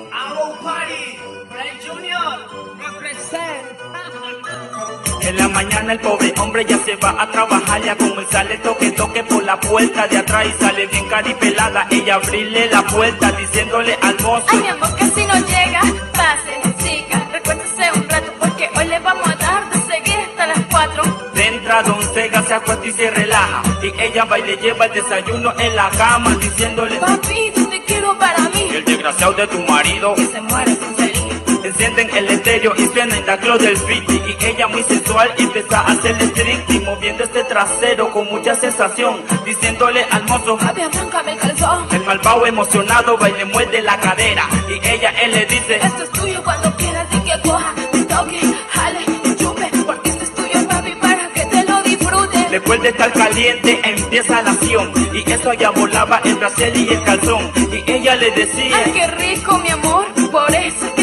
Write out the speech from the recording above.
Hago party, Ray Junior, represent. En la mañana el pobre hombre ya se va a trabajar, ya como él sale toque por la puerta de atrás y sale bien caripelada, ella abrirle la puerta diciéndole al mozo: ay, mi amor, casi no llega, pase, chica, recuérdese un rato porque hoy le vamos a dar de seguir hasta las 4. Entra Don Sega, se acuesta y se relaja, y ella va y le lleva el desayuno en la cama diciéndole: papi, te quiero para mí. Y el desgraciado de tu marido Que se muere sin feliz. encienden el estéreo y suena en la club del 50, y ella muy sensual empieza a hacerle striptease, moviendo este trasero con mucha sensación, diciéndole al mozo: Papi, arráncame el calzón. el malvado emocionado va y le muerde la cadera, y ella él le dice: Esto es tuyo cuando quieras y que coja, me toque, jale, y chupe, porque esto es tuyo, papi, para que te lo disfrutes. Después de estar caliente empieza la acción, y eso ya volaba el brasier y el calzón, y ella le decía: Ay, qué rico, mi amor, por eso